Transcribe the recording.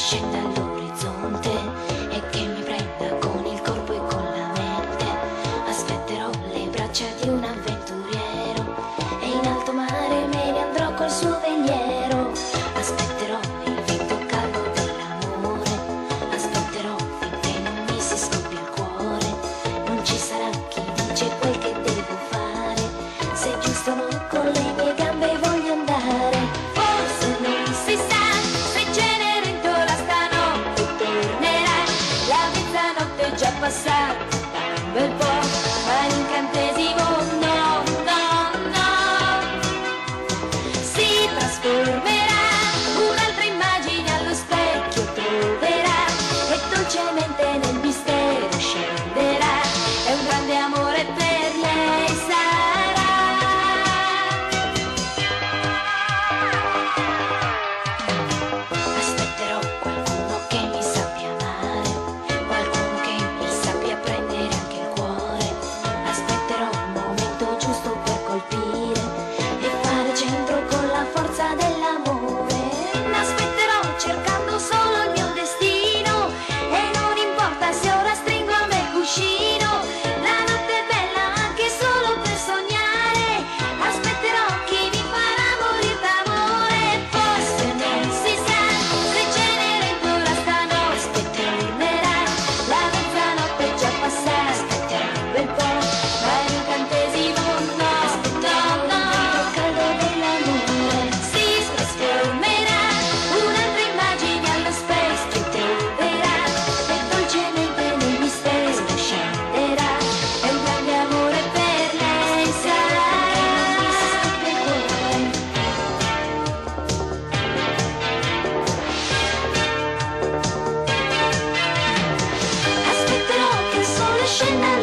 scenda all'orizzonte e che mi prenda con il corpo e con la mente. Aspetterò le braccia di un avventuriero e in alto mare me ne andrò col suo veliero. Aspetterò il vento caldo dell'amore, aspetterò finché non mi si scoppia il cuore. Non ci sarà chi dice quel che devo fare, se è giusto o no con le mie gambe voglio andare. Forse non si sa se Cenerentola stanotte tornerà, la mezzanotte è già passata da un bel po', ma l'incantesimo no, no, no, si trasformerà, un'altra immagine allo specchio troverà e dolcemente nel mistero scenderà, è un grande amore per lei sarà. Aspetterò qualcuno che mi sappia amare, qualcuno che mi sappia prendere anche il cuore. Aspetterò il momento giusto per colpire e fare centro con la forza dell'amore. Aspetterò cercando solo il mio destino e non importa se ora stringo a me il cuscino. La notte è bella anche solo per sognare, aspetterò chi mi farà morire d'amore. Forse non si sa se Cenerentola stanotte tornerà, la mezzanotte è già passata, aspetterò un bel po', ma l'incantesimo no, no, no, il caldo dell'amore si trasformerà, un'altra immagine allo specchio troverà e dolcemente nel mistero scenderà, è un grande amore per lei sarà. Aspetterò che il sole scenda